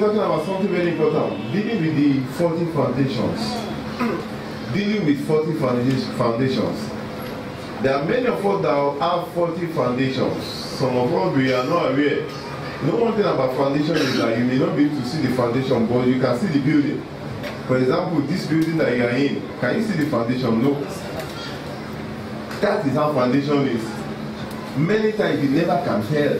talking about something very important. Dealing with the faulty foundations. Dealing with faulty foundations. There are many of us that have faulty foundations. Some of us, we are not aware. You know, one thing about foundation is that you may not be able to see the foundation, but you can see the building. For example, this building that you are in, can you see the foundation? No. That is how foundation is. Many times you never can tell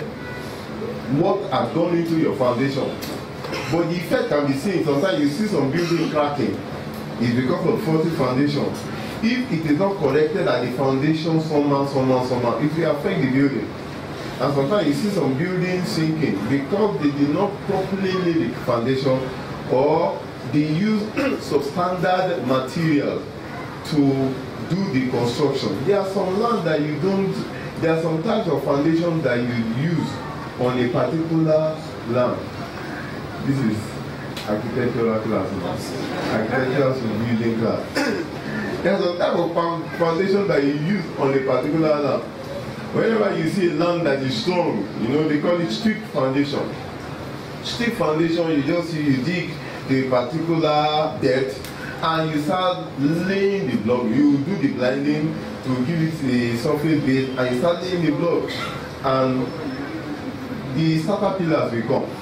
what has gone into your foundation. But the effect can be seen. Sometimes you see some building cracking. It's because of faulty foundation. If it is not corrected at the foundation somehow, it will affect the building. And sometimes you see some buildings sinking because they did not properly lay the foundation, or they use substandard material to do the construction. There are some land that you don't, there are some types of foundation that you use on a particular land. This is architectural class, architectural building class. There's a type of foundation that you use on a particular land. Whenever you see a land that is strong, you know, they call it strip foundation. Strip foundation, you just see, you dig to a particular depth and you start laying the block. You do the blinding to give it a surface base and you start laying the block. And the starter pillars will come.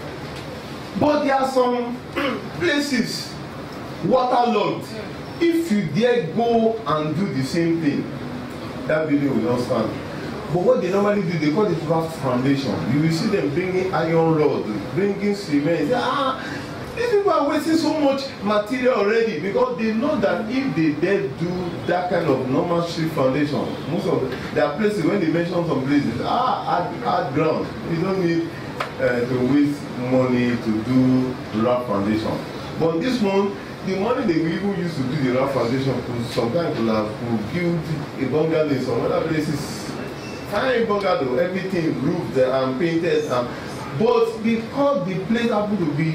But there are some places waterlogged. If you dare go and do the same thing, that building will not stand. But what they normally do, they call it raft foundation. You will see them bringing iron rod, bringing cement. These people are wasting so much material already because they know that if they dare do that kind of normal street foundation, most of there are places when they mention some places, hard ground. You don't need to waste money to do raft foundation. But this one, the money they will even use to do the raft foundation, sometimes will build a bungalow in some other places. Fine bungalow, everything roofed and painted, but because the place happened to be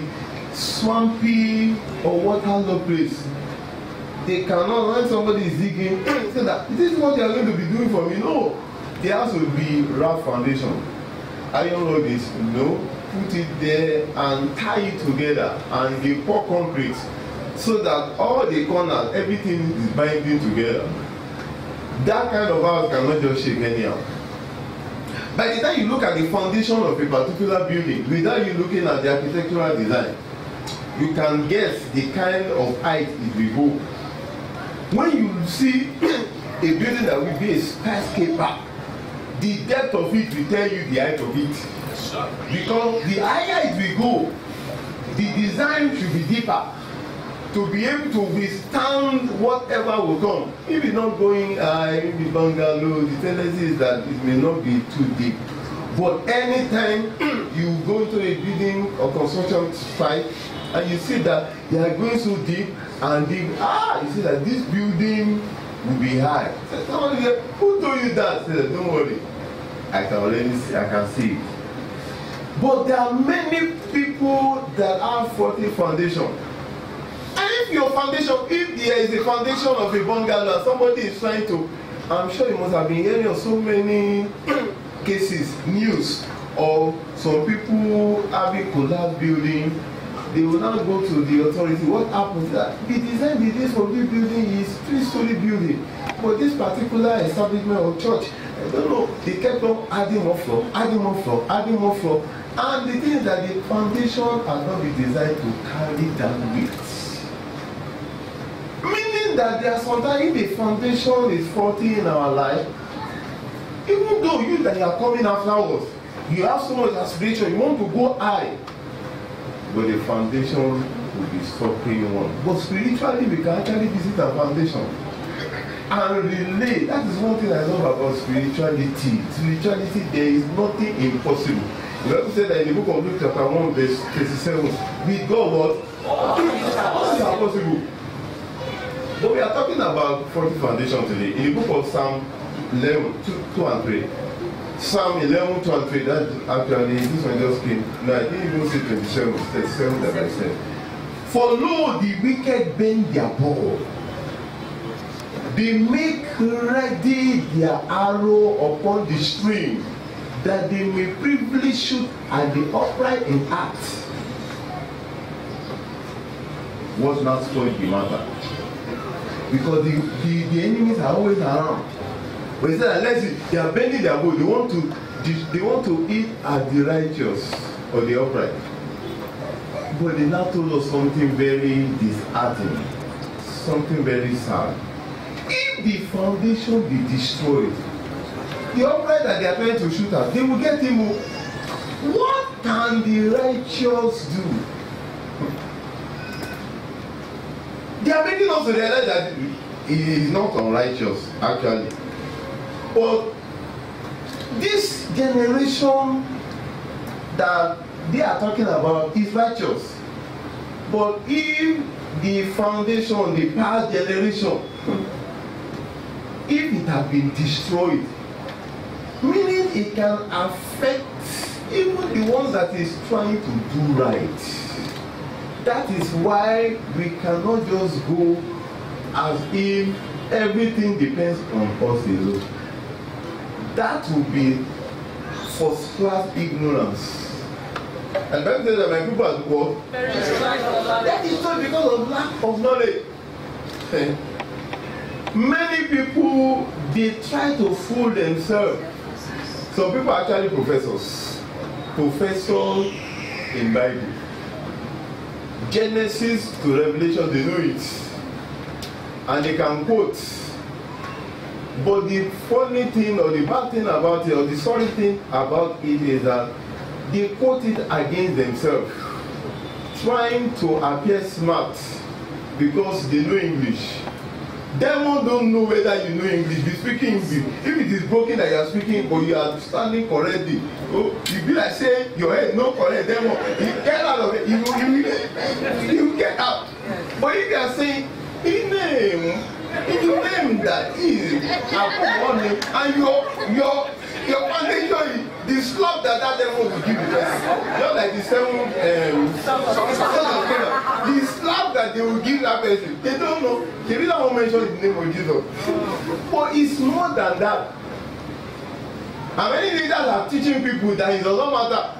swampy or waterlogged place, they cannot, when somebody is digging, say that this is what they are going to be doing for me. No, there has to be raft foundation. Iron rod is, you know, put it there and tie it together, and they pour concrete so that all the corners, everything is binding together. That kind of house cannot just shake anyhow. By the time you look at the foundation of a particular building, without you looking at the architectural design, you can guess the kind of height it will go. When you see a building that will be a skyscraper, the depth of it will tell you the height of it. Because the higher it will go, the design should be deeper to be able to withstand whatever will come. If it's not going high, maybe bungalow, the tendency is that it may not be too deep. But anytime you go into a building or construction site and you see that they are going so deep and deep, you see that this building will be high. So somebody said, who told you that? Say, don't worry, I can already see, I can see it. But there are many people that have faulty foundation. And if your foundation, if there is a foundation of a bungalow, somebody is trying to, I'm sure you must have been hearing of so many cases, news, of some people having collapsed building. They will now go to the authority. What happens? That the design they did for this building is 3-story building, but this particular establishment or church, I don't know, they kept on adding more floor, adding more floor, adding more floor, and the thing is that the foundation has not been designed to carry that weight. Meaning that there are sometimes if the foundation is faulty in our life, even though you that you are coming afterwards, you have so much aspiration, you want to go high, but the foundation will be stopping one. But spiritually, we can actually visit our foundation and relate. That is one thing I love about spirituality. Spirituality, there is nothing impossible. The Bible said that in the book of Luke chapter 1 verse 37, with God what? All things are possible. But we are talking about faulty foundation today. In the book of Psalm 11, 2 and 3. Psalm 11, 2 and 3, that actually, this one just came. No, I didn't even say 27, 37 that I said. For lo, the wicked bend their bow. They make ready their arrow upon the string, that they may privily shoot at the upright in heart. what now spoiled the matter. Because the enemies are always around. But he said, unless they are bending their bow, they want to eat at the righteous or the upright. But they now told us something very disheartening, something very sad. If the foundation be destroyed, the upright that they are trying to shoot at, they will get him. What can the righteous do? They are making us realize that he is not unrighteous, actually. But this generation that they are talking about is righteous. But if the foundation, the past generation, if it has been destroyed, meaning it can affect even the ones that is trying to do right. That is why we cannot just go as if everything depends on us alone. That would be first-class ignorance. And that says that my people are what? That is not because of lack of knowledge. Many people, they try to fool themselves. Some people are actually professors in Bible. Genesis to Revelation, they know it. And they can quote. But the funny thing or the bad thing about it, or the sorry thing about it, is that they quote it against themselves, trying to appear smart because they know English. Demon don't know whether you know English. Be speaking English. If it is broken that you are speaking, but you are standing correctly, oh, you be like say your head no correct. Demon, you get out of it. You get out. But if you are saying in name that is upon name, and your foundation, the slap that devil will give you, just like the the slap that they will give that person, they don't know. They really won't mention the name of Jesus. But it's more than that. And many leaders are teaching people that it does not matter.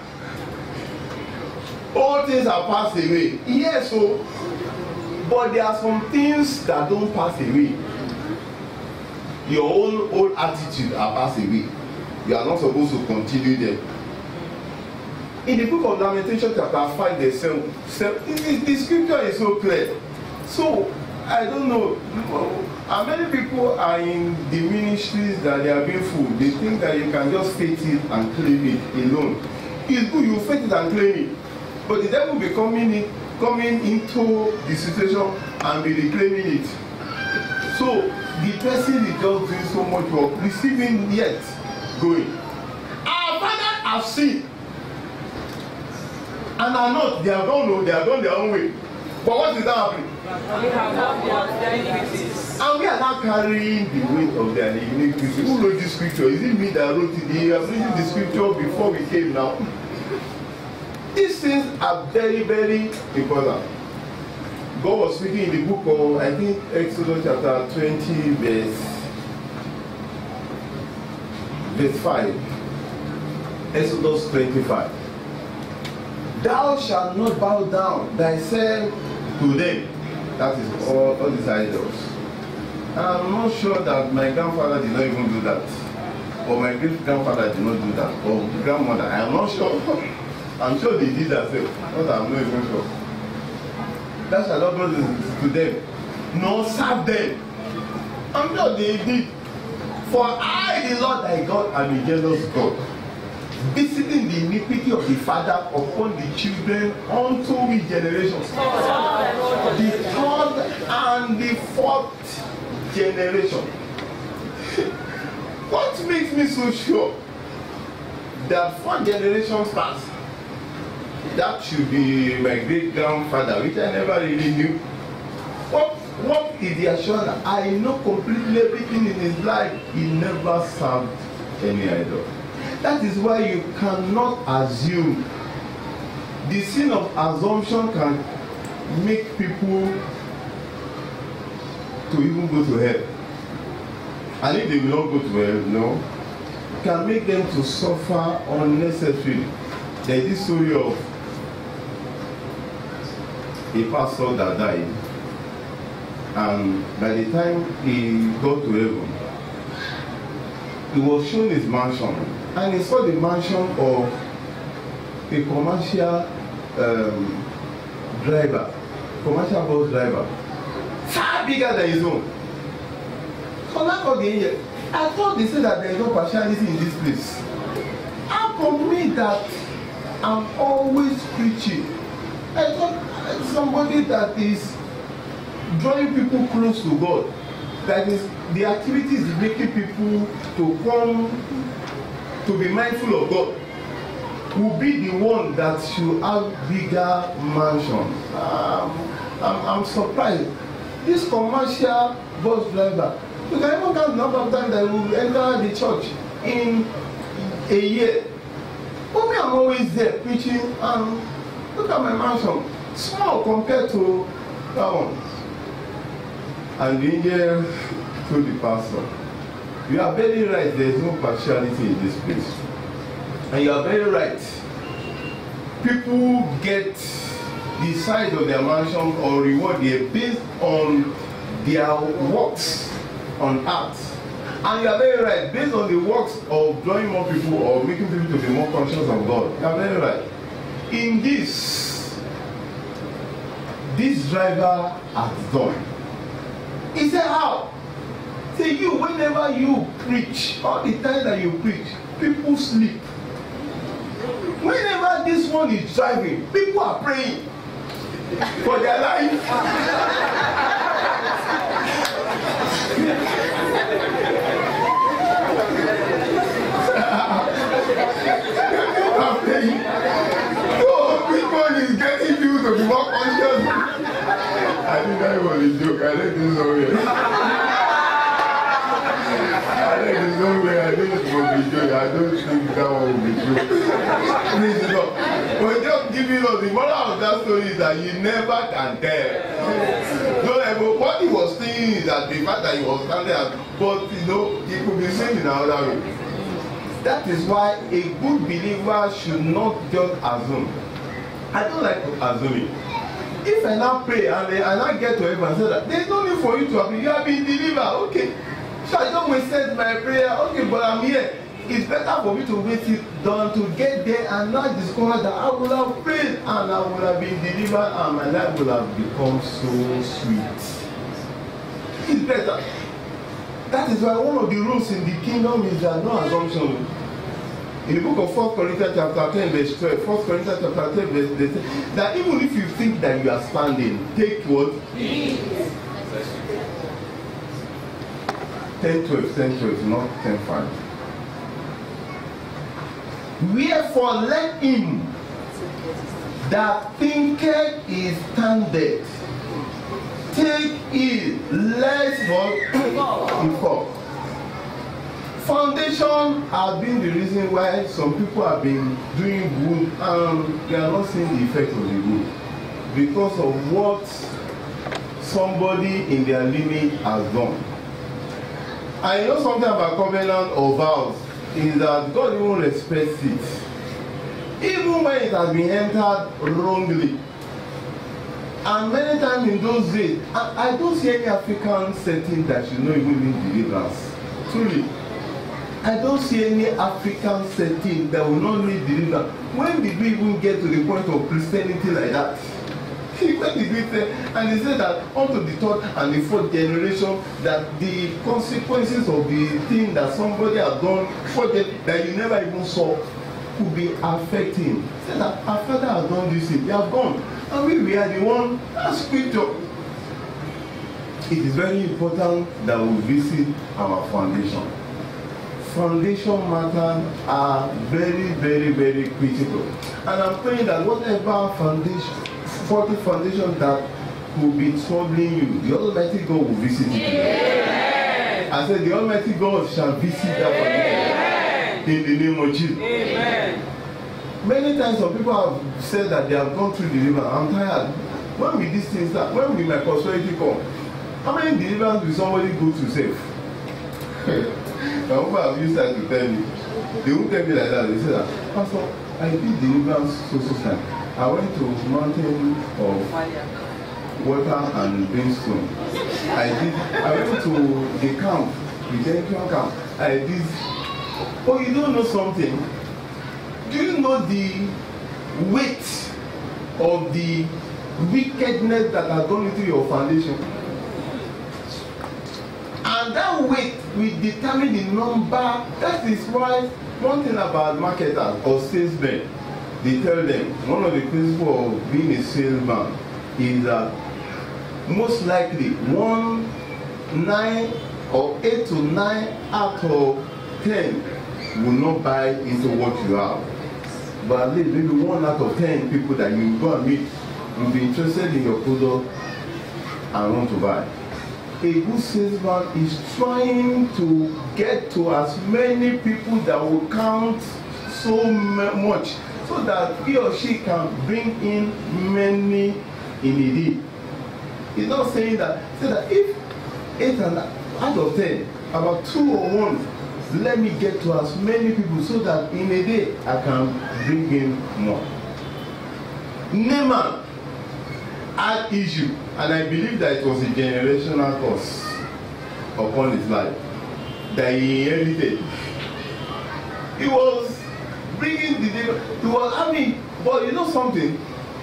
All things are passed away. Yes, so, but there are some things that don't pass away. Your own old attitude are passed away. You are not supposed to continue them. In the book of Lamentation chapter 5, the scripture is so clear. So, I don't know. How many people are in the ministries that they are being fooled? They think that you can just faith it and claim it alone. It's good, you faith it and claim it. But the devil will be coming into the situation and be reclaiming it. So, the person is just doing so much work, receiving yet going. Our father have seen and are not, they have done their own way. But what is that happening? And we are now carrying the weight of their iniquity. Who wrote this scripture? Is it me that wrote it? They have written the scripture before we came now. These things are very, very important. God was speaking in the book of, I think, Exodus chapter 20, verse 5. Exodus 25. Thou shalt not bow down thyself to them. That is all these idols. And I'm not sure that my grandfather did not even do that. Or my great-grandfather did not do that. Or grandmother, I am not sure. I'm sure they did that self. But I'm not even sure. Thou shalt not bow down to them, nor serve them. I'm sure they did. For I, the Lord thy God, am a jealous God, visiting the iniquity of the father upon the children unto which generation? The third and the fourth generation. What makes me so sure that 4 generations past, that should be my great grandfather, which I never really knew. What is the assurance? I know completely everything in his life. He never served any idol. That is why you cannot assume. The sin of assumption can make people to even go to hell. And if they will not go to hell, no, it can make them to suffer unnecessarily. There is this story of a pastor that died, and by the time he got to heaven, he was shown his mansion, and he saw the mansion of a commercial driver, commercial bus driver, far bigger than his own. So now again, I thought they said that there is no partiality in this place. How come me that I'm always preaching? I thought somebody that is drawing people close to God, that is the activities is making people to come to be mindful of God, will be the one that should have bigger mansions. I'm surprised. This commercial bus driver, you can even count the number of times that will enter the church in a year. But me, I'm always there preaching, and look at my mansion, small compared to that one. And the angel told the pastor, you are very right, there is no partiality in this place. And you are very right. People get the size of their mansion or reward there based on their works on earth. And you are very right, based on the works of drawing more people or making people to be more conscious of God. You are very right. In this driver has done. He said, how? Say you, whenever you preach, all the time that you preach, people sleep. Whenever this one is driving, people are praying for their life. I'm praying. So which one is getting you to be more conscious? I think that was a joke. I let this over. I think it was a joke. I don't think that one will be true. Please no. But just giving us the moral of that story is that you never can tell. So what he was saying is that the fact that he was standing at, but you know, it could be seen in another way. That is why a good believer should not just assume. I don't like assuming. If I now pray and I get to heaven and say that there is no need for you to have been, you have been delivered, okay. So I don't wasted my prayer, okay, but I'm here. It's better for me to wait it down to get there and now discover that I would have prayed and I would have been delivered and my life would have become so sweet. It's better. That is why one of the rules in the kingdom is that no assumption. In the book of 1 Corinthians chapter 10 verse 12, 1 Corinthians chapter 10 verse 10, that even if you think that you are standing, take what? 10:12, not 10:5. Wherefore let him that thinketh he standeth take heed lest he fall. Foundation has been the reason why some people have been doing good and they are not seeing the effect of the good because of what somebody in their lineage has done. I know something about covenant or vows is that God even respects it. Even when it has been entered wrongly. And many times in those days, I don't see any African setting that should not even need deliverance. Truly. I don't see any African setting that will not need deliverance. When did we even get to the point of Christianity like that? When did we say? And they said that unto the third and the fourth generation, that the consequences of the thing that somebody has done that you never even saw could be affecting. Say that our father has done this thing, they have gone, and we are the one. That's scripture. It is very important that we visit our foundation. Foundation matters are very, very, very critical. And I'm praying that whatever foundation, faulty foundation that will be troubling you, the Almighty God will visit you. Amen. I said the Almighty God shall visit that foundation in the name of Jesus. Amen. Many times some people have said that they have gone through deliverance. I'm tired. When will these things start? When will my prosperity come? How many deliverance will somebody go to save? Now, people have used that to tell me. They won't tell me like that. They say that, Pastor, I did deliverance so time. I went to Mountain of Water and Brimstone. I went to the camp, the Denkion camp. I did. Oh, you don't know something? Do you know the weight of the wickedness that has gone into your foundation? And that weight will determine the number. That is why one thing about marketers or salesmen, they tell them one of the principles of being a salesman is that most likely 8 to 9 out of 10 will not buy into what you have. But at least maybe 1 out of 10 people that you go and meet will be interested in your product and want to buy. A good salesman is trying to get to as many people that will count so much so that he or she can bring in many in a day. He's not saying that, say that if 8 out of 10, about 2 or 1, let me get to as many people so that in a day I can bring in more. Naaman had issue, and I believe that it was a generational curse upon his life that he inherited. He was bringing the devil. He was having, but you know something?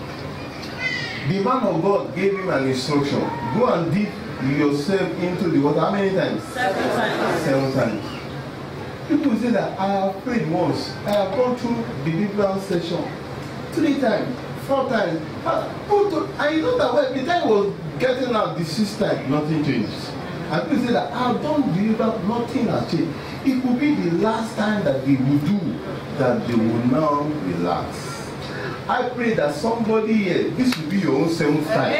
The man of God gave him an instruction. Go and dip yourself into the water. How many times? 7 times. 7 times. People say that I have prayed once. I have gone through the deliverance session 3 times, 4 times. And you know that when the time was getting out the 6th time, nothing changed. And people say that I have done deliverance, nothing has changed. It could be the last time that they will do that they will now relax. I pray that somebody here, this will be your own 7th time.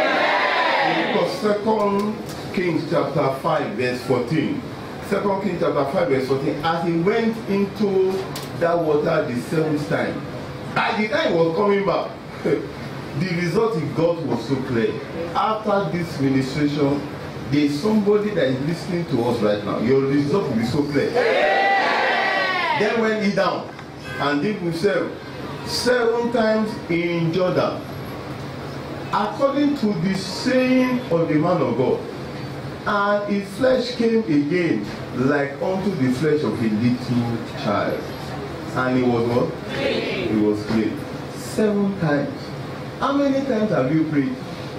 Because 2 Kings chapter 5 verse 14. 2 Kings chapter 5 verse 14. As he went into that water the 7th time, by the time he was coming back, the result he got was so clear. After this ministration, there is somebody that is listening to us right now. Your result will be so clear. Then went he down and dipped himself 7 times in Jordan, according to the saying of the man of God, and his flesh came again like unto the flesh of a little child, and he was what? He was clean. 7 times. How many times have you prayed?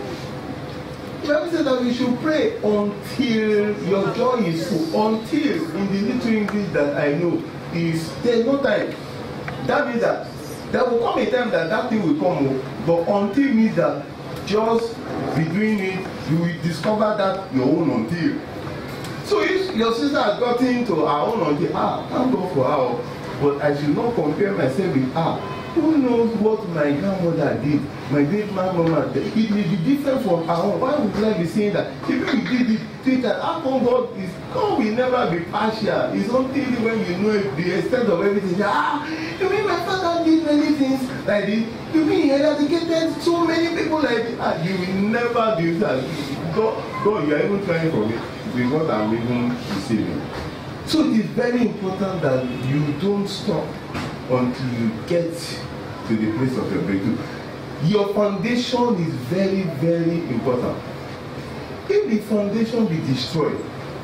The Bible said that we should pray until your joy is full. Until, in the little English that I know, is there's no time. That means that there will come a time that that thing will come, but until means that just be doing it, you will discover that your own until. So if your sister has gotten into her own until, thank God for her, but I should not compare myself with her. Who knows what my grandmother did, my great-grandmama did? It may be different from our own. Why would I be saying that? If you did it, think that how come God will never be partial. It's only when you know the extent of everything. You mean my father did many things like this? You mean he eradicated so many people like this? You will never do that. God, you are even trying for me because I'm even deceiving. So it is very important that you don't stop until you get to the place of your breakthrough. Your foundation is very, very important. If the foundation be destroyed,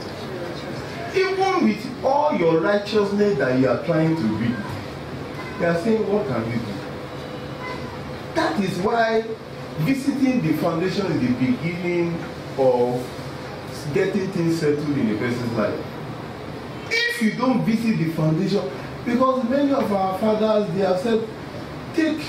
even with all your righteousness that you are trying to be, you are saying, what can you do? That is why visiting the foundation is the beginning of getting things settled in a person's life. If you don't visit the foundation, because many of our fathers, they have said, take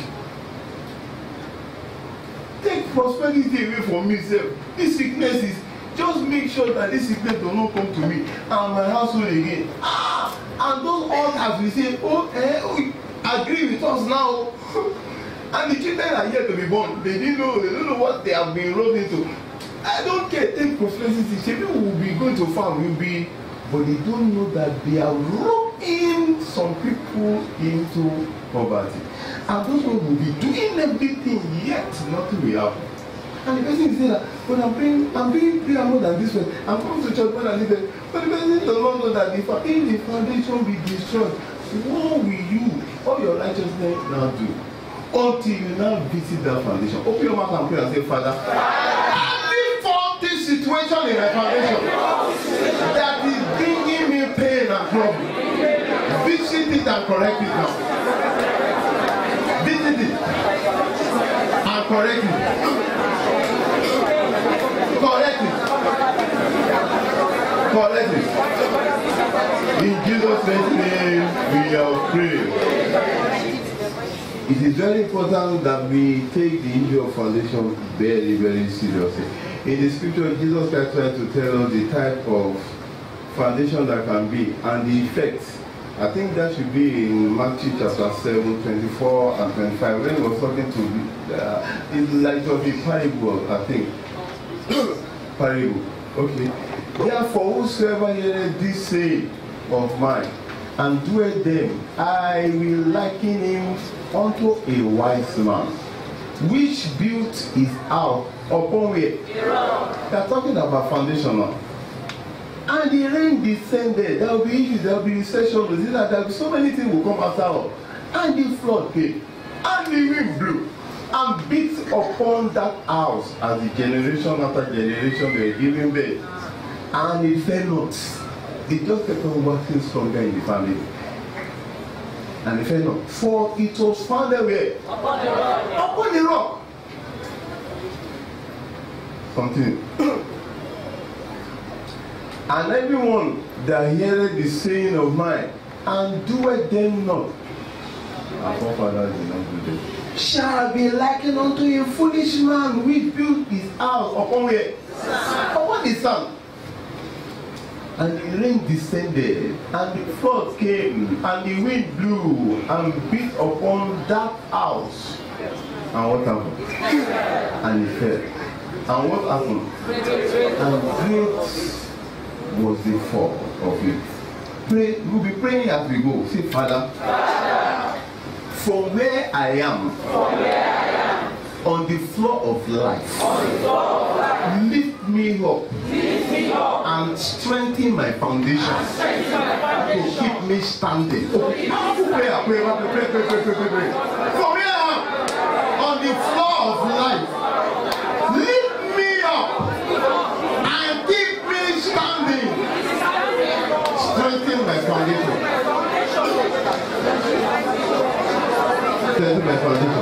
prosperity away from me, sir. This sickness is, just make sure that this sickness does not come to me and my household again. And those altars will say, agree with us now. And the children are yet to be born. They don't know what they have been enrolled into. I don't care, take prosperity. People will be going to farm, but they don't know that they are roping some people into poverty. And those people will be doing everything, yet nothing will happen. And the person is saying that, but I'm being prayer more than this one. I'm coming to church more than this one. But the person does not know that if the foundation be destroyed, what will you, all your righteousness now do? until you now visit that foundation. Open your mouth and pray and say, Father, every faulty situation in my foundation that is bringing me pain and trouble, visit it and correct it now. Visit it and correct it. Correct it. Correct it. In Jesus' name we are praying. It is very important that we take the issue of foundation very, very seriously. In the scripture, Jesus Christ tried to tell us the type of foundation that can be and the effect. I think that should be in Matthew chapter 7, 24 and 25. When he was talking to it's like of the parable, I think. Parable. Okay. Therefore, whosoever heareth this saying of mine and doeth them, I will liken him unto a wise man, which built his house upon where? They are talking about foundation now. And the rain descended. There will be issues, there will be recession, there will be so many things will come after all. And the flood came, and the wind blew, and beat upon that house, as the generation after generation they were giving birth. And it fell not. It just kept on working stronger in the family. And it fell not. For it was founded where? Upon the rock. Upon the rock. Continue. And everyone that heareth the saying of mine and doeth them not, our forefathers did not do them, shall be likened unto a foolish man which built his house upon where? Upon the sand. And the rain descended, and the flood came, and the wind blew, and beat upon that house. And what happened? And it fell. And what happened? And great was the fall of it. Pray, we'll be praying as we go. Say, Father, from where I am, on the floor of life, lift me up and strengthen my foundation to keep me standing. Pray. From where I am, on the floor of life, lift me up and keep me standing. Strengthen my foundation. Strengthen my foundation.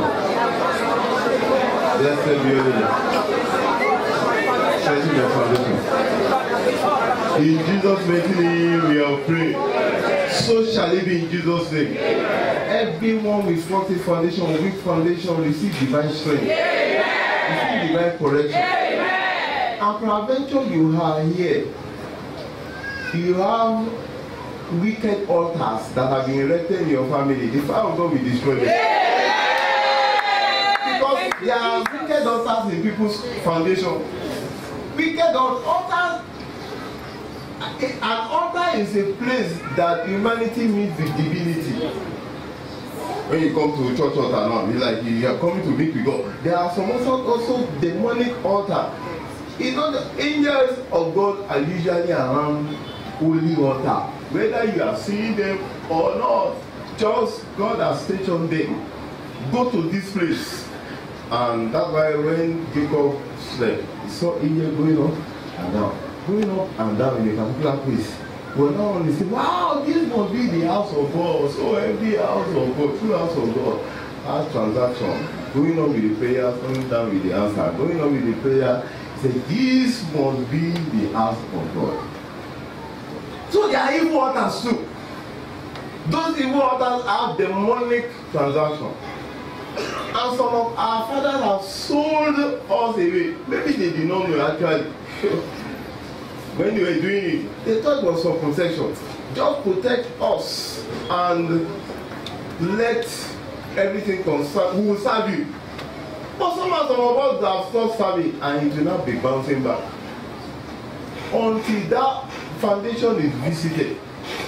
Blessed be your name. Strengthen your foundation. In Jesus' mighty name we are praying. So shall it be in Jesus' name. Everyone with faulty foundation, weak foundation, receive divine strength. Receive divine correction. And peradventure you are here. You have wicked altars that have been erected in your family. The fire of God will destroy them. Because there are wicked altars in people's foundation. Wicked altars. An altar is a place that humanity meets with divinity. When you come to a church altar now, it's like you are coming to meet with God. There are some also demonic altar. You know, the angels of God are usually around holy altar. Whether you are seeing them or not, just God has stationed them. Go to this place. And that's why when Jacob slept, he saw angel going up and down. Going up and down in a particular place. Well, now only say, wow, this must be the house of God. So every house of God, true house of God, has transaction. Going up with the prayer, coming down with the answer. Going up with the prayer, he said, this must be the house of God. So there are evil altars too. Those evil altars have demonic transaction. And some of our fathers have sold us away. Maybe they did not know actually. When they were doing it, they thought it was for protection. Just protect us and let everything concern. We will serve you. But some of us have stopped serving and it will not be bouncing back. Until that foundation is visited.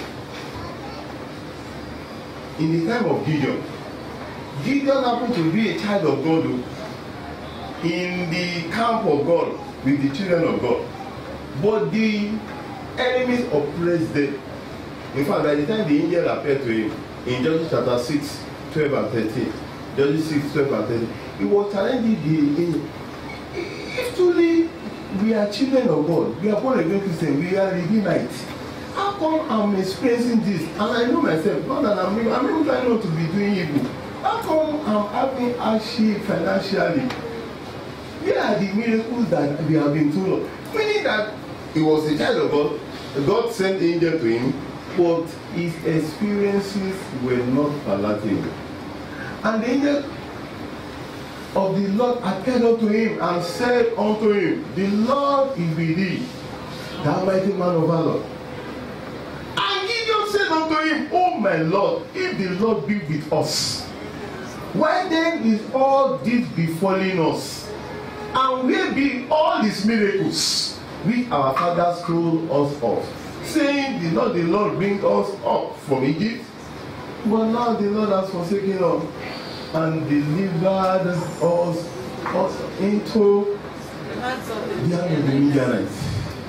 In the time of Gideon, Gideon happened to be a child of God in the camp of God with the children of God. But the enemies oppressed them. In fact, by the time the angel appeared to him in Judges chapter 6, 12 and 13, Judges 6, 12 and 13. He was challenging the if truly we are children of God, we are born again Christians, we are Redeemites. How come I'm experiencing this? And I know myself, not that I'm even trying not to be doing evil. How come I'm having hardship financially? Where are the miracles that we have been told of? Meaning that he was a child of God, God sent the angel to him, but his experiences were not palatable. And the angel of the Lord appeared unto him and said unto him, the Lord is with thee, thou mighty man of valor. And Gideon said unto him, O my Lord, if the Lord be with us, why then is all this befalling us? And where be all these miracles which our fathers told us of, saying, did not the Lord bring us up from Egypt? But now the Lord has forsaken us and delivered us into the hands of the Midianites.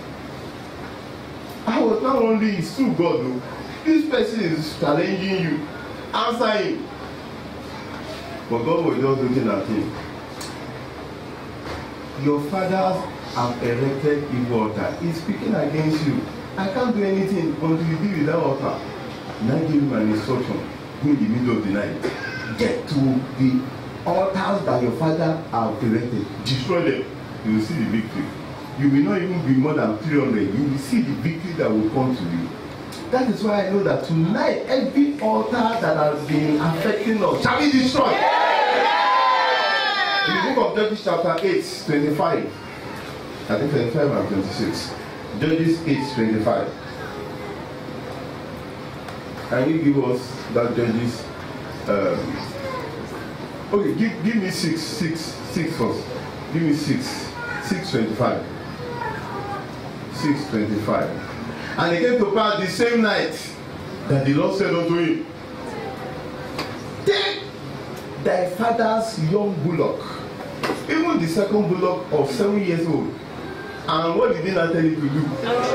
I was not only it's true God, though. This person is challenging you, answer him. But God was just looking at him. Your fathers have erected evil altar. He's speaking against you. I can't do anything until you deal with that altar. And I give him an instruction. Go in the middle of the night. Get to the altars that your father have erected. Destroy them. You will see the victory. You will not even be more than 300. You will see the victory that will come to you. That is why I know that tonight every altar that has been affecting us shall be destroyed. In the book of Judges chapter 8, 25. I think 25 and 26. Judges 8, 25. Can you give us that Judges? Okay, give me 6 first. Give me 6:25. 6:25. And it came to pass the same night that the Lord said unto him, take thy father's young bullock, even the second bullock of 7 years old. And what did he not tell you to do?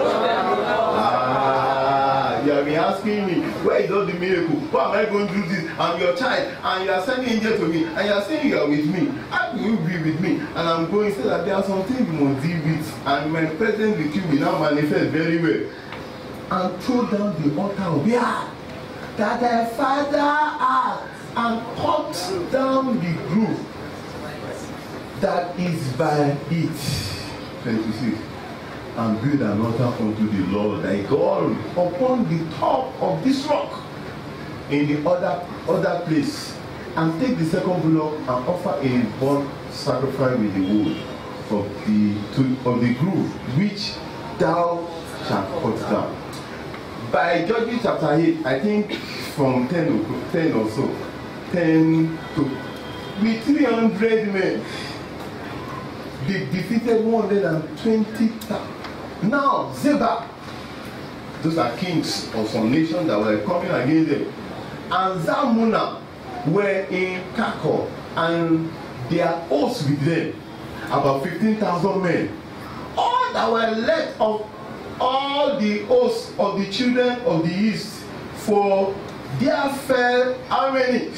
You have been asking me, where is all the miracle? Why am I going to do this? I'm your child, and you are sending angel to me, and you are saying you are with me. How will you be with me? And I'm going to say that there are some things you must deal with, and my presence with you will now manifest very well. And throw down the altar of Yah that thy father has, and cut down the groove that is by it. 26. And build an altar unto the Lord thy God upon the top of this rock in the other place, and take the second bullock and offer a burnt sacrifice with the wood of the groove which thou shalt cut down. By Judges chapter 8, I think from 10 or so, 10 to with 300 men, they defeated 120,000. Now Zebah, those are kings of some nations that were coming against them, and Zalmunna were in Karkor, and their hosts with them, about 15,000 men. All that were left of all the hosts of the children of the east, for there fell how many?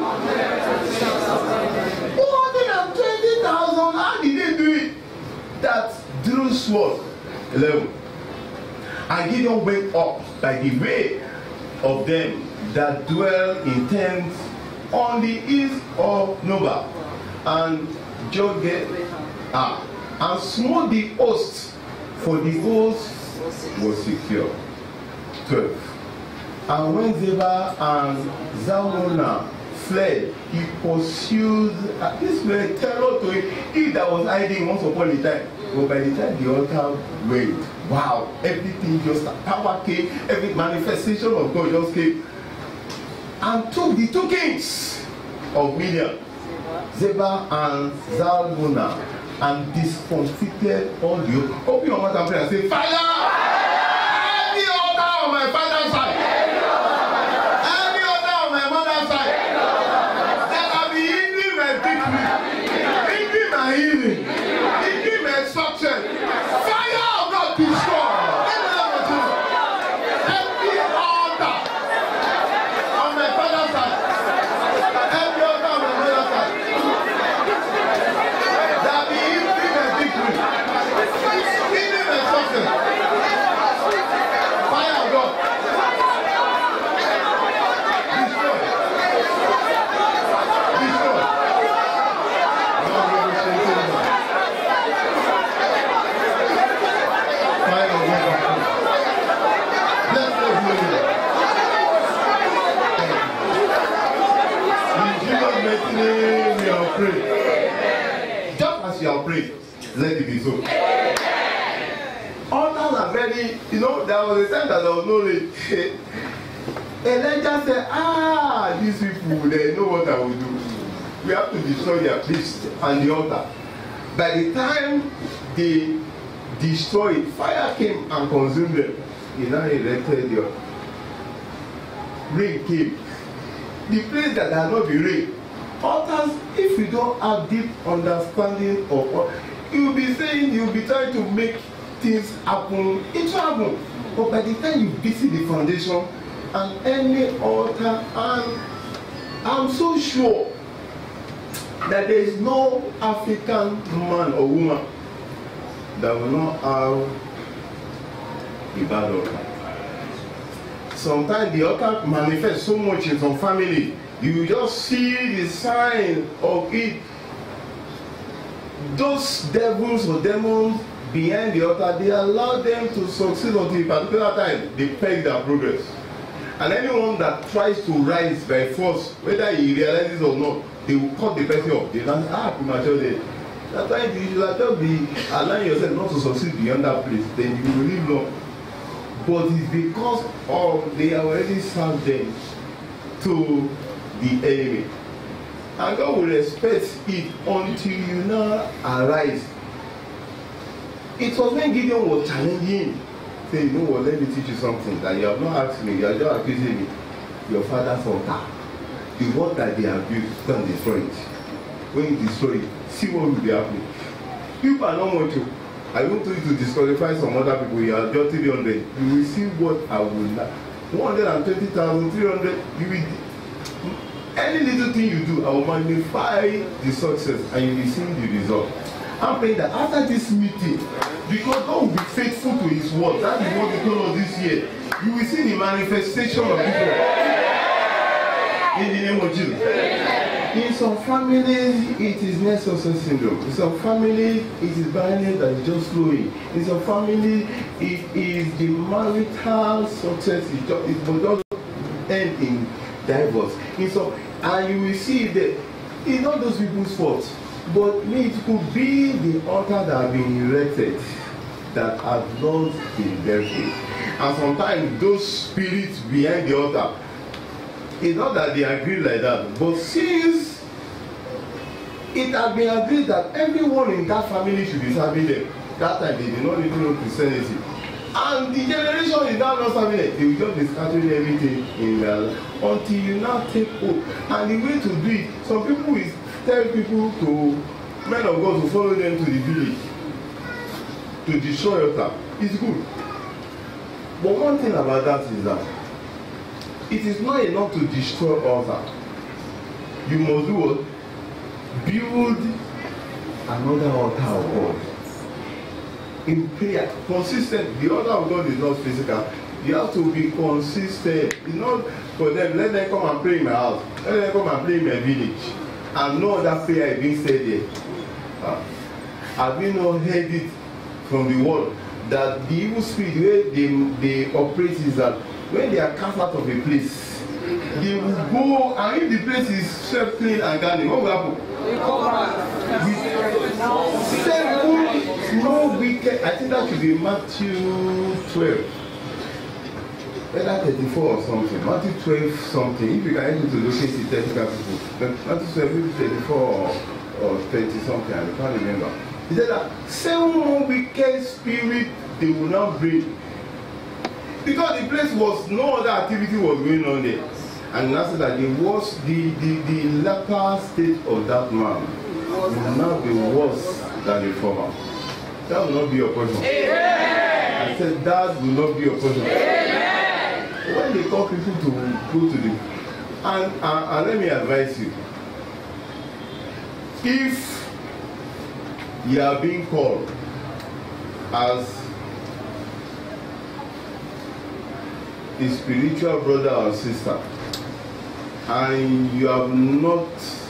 120,000. How did they do it? That drew sword. 11. And Gideon went up by the way of them that dwell in tents on the east of Nobah, and Joged, and smote the host, for the host was secure. 12. And when Zebah and Zalmunna fled, he pursued. This were terror to him. He that was hiding once upon a time. But by the time the altar went, wow, everything just, power came, every manifestation of God just came. And took the two kings of Midian, Zebah and Zalmunna, and discomfited all the. Open your mouth and pray and say, Fire! Every altar on my father's side, every altar on my mother's side, that have been hindering my victory, hindering my healing, hindering my success. Fire of God destroy. Every altar on my father's side, every altar on my mother's side. prayed. Just as you have prayed, let it be so. Altars are very, you know, there was a time that there was no rain. Elijah said, these people, they know what I will do. We have to destroy their priest and the altar. By the time they destroyed, fire came and consumed them. He now erected the altar. Rain came. The place that had not been rain. Altars, if you don't have deep understanding of, you'll be saying, you'll be trying to make things happen. It will happen. But by the time you visit the foundation and any altar, and I'm so sure that there is no African man or woman that will not have a bad altar. Sometimes the altar manifests so much in some family, you just see the sign of it. Those devils or demons behind the altar, they allow them to succeed until a particular time they peg their progress. And anyone that tries to rise by force, whether he realizes or not, they will cut the person off. They will say, prematurely. That's why you should just be allowing yourself not to succeed beyond that place, then you will live long. But it's because of they already served them to the enemy. And God will respect it until you now arise. It was when Gideon was challenging him, saying, you know what, let me teach you something that you have not asked me, you are just accusing me. Your father's altar. The word that they have built, go and destroy it. When you destroy it, see what will be happening. People are not want to. I want you to disqualify some other people. You are just 300. You will see what I will not. 120,000, 300. You will. Any little thing you do, I will magnify the success and you will see the result. I'm praying that after this meeting, because God will be faithful to His word, that is what He told us this year. You will see the manifestation of people. In the name of Jesus. In some families, it is near success syndrome. In some families, it is barrenness that is just flowing. In some families, it is the marital success. It will just end in divorce. In some, and you will see that it's not those people's fault, but it could be the altar that have been erected that have not been dealt with. And sometimes those spirits behind the altar, it's not that they agree like that, but since it has been agreed that everyone in that family should be serving them, that time they did not even know Christianity. And the generation is now not serving it, they will just be scattering everything in their life until you now take hope. And the way to do it, some people will tell people to, men of God, to follow them to the village to destroy altar. It's good. But one thing about that is that it is not enough to destroy altar. You must do what? Build another altar of God. In prayer, consistent. The altar of God is not physical. You have to be consistent. It's not for them, let them come and pray in my house. Let them come and pray in my village. And no other prayer is being said there. Have you not heard it from the world that the evil spirit, where they operate is that when they are cast out of a place, they will go, and if the place is swept clean and garden, what will happen? No wicked. I think that should be Matthew 12. Whether 34 or something. Matthew 12 something. If you can able to locate it, technical people. Matthew 12, maybe 34 or 30 something. I can't remember. He said that 7 more wicked spirits they will not bring. Because the place was, no other activity was going on there. And that's that the worst, the latter state of that man will now be worse than the former. That will not be your portion. I said that will not be your portion. When they call people to go to the, and let me advise you, if you are being called as a spiritual brother or sister, and you have not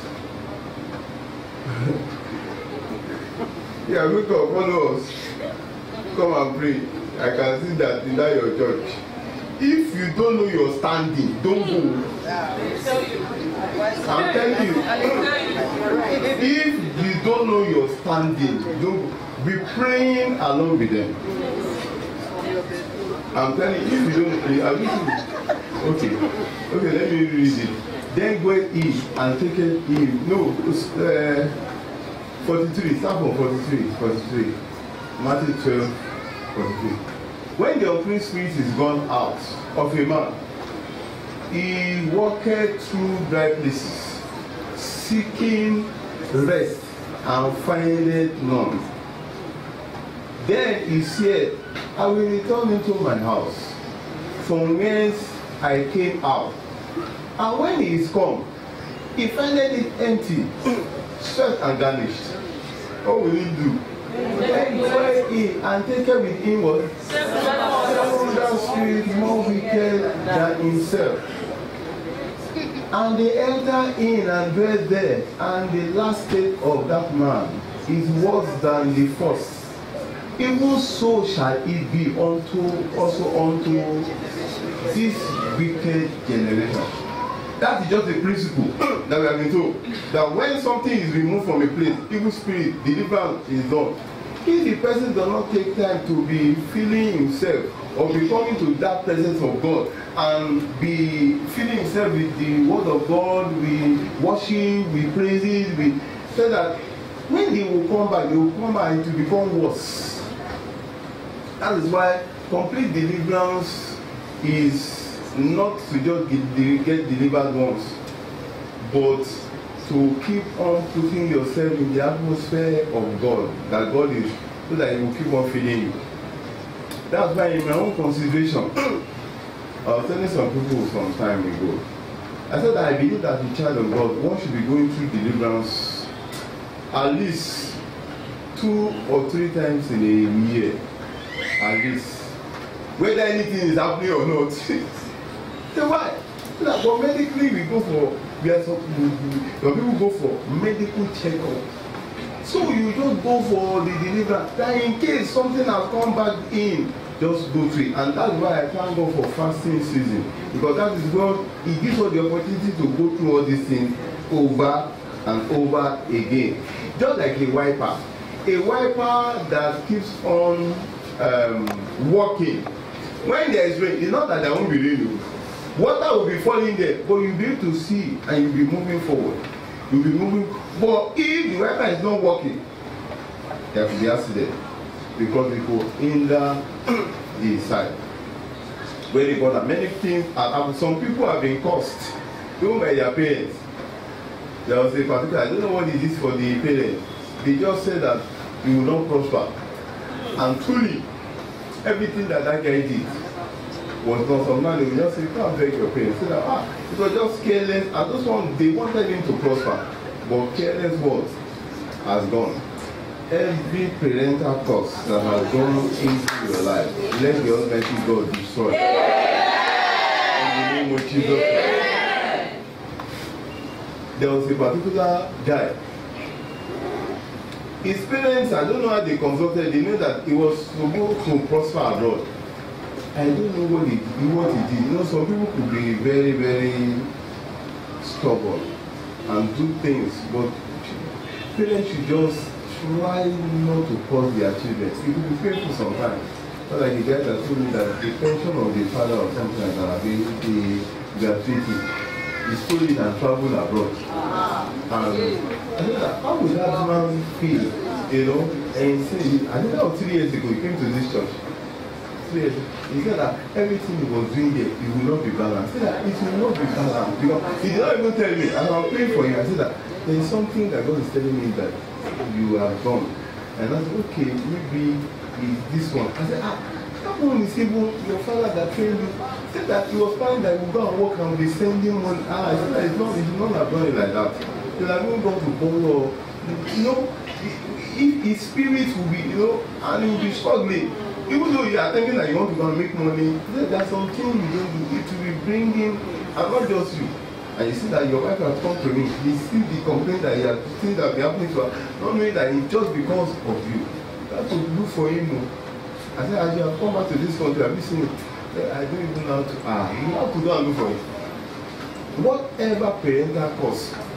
yeah, wake up, follow us, come and pray. I can see that in that your church. If you don't know your standing, don't go. I'm telling you. If you don't know your standing, don't be praying along with them. I'm telling you, if you don't pray, okay, let me read it. Then go in and take it in. No, 43, start from 43. Matthew 12, 43. When the unclean spirit is gone out of a man, he walketh through dry places, seeking rest, and findeth none. Then he said, I will return into my house, from whence I came out. And when he is come, he findeth it empty, swept and garnished. What will he do? Then go in and take care with him what? Seven spirit more wicked than himself. And they enter in and dwell there, and the last state of that man is worse than the first. Even so shall it be also unto this wicked generation. That is just the principle that we have been told. That when something is removed from a place, evil spirit, deliverance is done. If the person does not take time to be feeling himself or be coming to that presence of God and be filling himself with the word of God, we worship, we praise it, we say that when they will come back and it will become worse. That is why complete deliverance is not to just get delivered once, but to keep on putting yourself in the atmosphere of God, that God is, so that He will keep on feeding you. That's why in my own consideration, I was telling some people some time ago, I said that I believe that the child of God, one should be going through deliverance at least 2 or 3 times in a year, at least, whether anything is happening or not. So why? But medically we go for, some people go for medical checkup. So you just go for the deliverance. That in case something has come back in, just go through it. And that's why I thank God for fasting season. Because that is what it gives us the opportunity to go through all these things over and over again. Just like a wiper. A wiper that keeps on working. When there is rain, it's not that there won't be rain. Water will be falling there, but you'll be able to see and you'll be moving forward. You'll be moving. But if the wiper is not working, there will be accident because it will hinder the side. Very important. Many things are, some people have been cursed, even by their parents. There was a particular, I don't know what it is for the parents. They just said that you will not prosper. And truly, everything that guy did was not. Sometimes they will just say, come and beg your parents. Say that, it was just careless. And those ones, they wanted him to prosper. But careless words has gone. Every parental curse that has gone into your life, let the Almighty God destroy it. In the name of Jesus Christ. There was a particular guy. His parents, I don't know how they consulted, they knew that he was supposed to prosper abroad. I don't know what he did. You know, some people could be very, very stubborn and do things, but parents should just try not to cause their children. It will be painful sometimes. But like the guy that told me that the pension of the father or something like that, they are treating. He stole it and traveled abroad. And I said that, how would that man feel? You know? And he said, I think that was 3 years ago, he came to this church. 3 years ago. He said that everything he was doing there, it will not be balanced. He said that it will not be balanced. Because he did not even tell me, and I was praying for him. I said that there is something that God is telling me that you have done. And I said, okay, maybe it's this one. I said, that one is even your father that trained you. He said that he was planning that he would go and work and be sending money. I said that it's not have done it like that. He said, I'm going to borrow. You know, his spirit will be, you know, and he will be struggling. Even though you are thinking that you want to go and make money, there are some things you don't do. It will be bringing, and not just you. And you see that your wife has come to me, you see the complaint that he has things that be happening to her, not knowing that it's just because of you. That's to do for him. I said, as you have come back to this country, have you seen it? I don't even know how to, you have to go and look for it. Whatever parental cause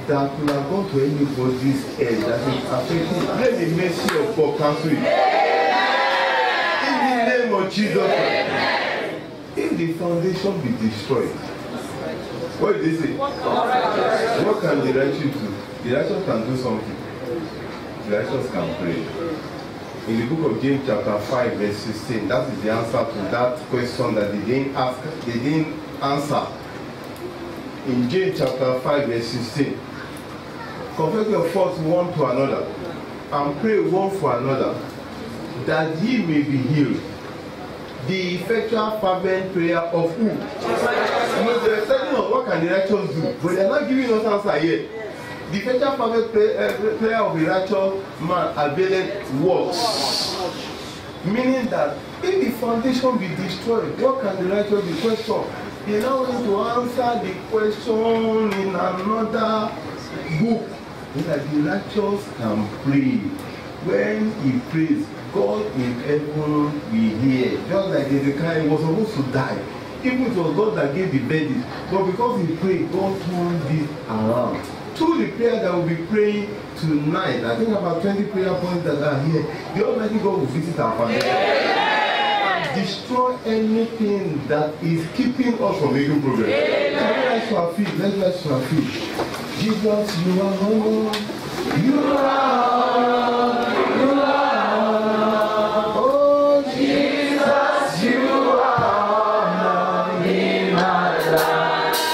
that will have gone to anybody's head that is affecting, let the mercy of God cancel it. In the name of Jesus. If the foundation be destroyed, what did they say? What can the righteous do? The righteous can do something. The righteous can pray. In the book of James chapter 5 verse 16, that is the answer to that question that they didn't answer. In James chapter 5 verse 16, confess your faults one to another and pray one for another that ye may be healed. The effectual fervent prayer of who? They are telling us what can the righteous do, but they are not giving us answer yet. The effectual fervent prayer of a righteous man availeth works. Meaning that if the foundation be destroyed, what can the righteous do? Question. They now want to answer the question in another book. That the righteous can pray. When he prays, God in heaven will hear. Just like Hezekiah was supposed to die. Even it was God that gave the verdict. But because he prayed, God turned this around. Through the prayer that we'll be praying tonight, I think about 20 prayer points that are here, the Almighty God will visit our family. And destroy anything that is keeping us from making progress. Let's rise to our feet. Let's rise to our feet. Jesus, you are Lord. You are. You are. Oh, Jesus, you are in my life.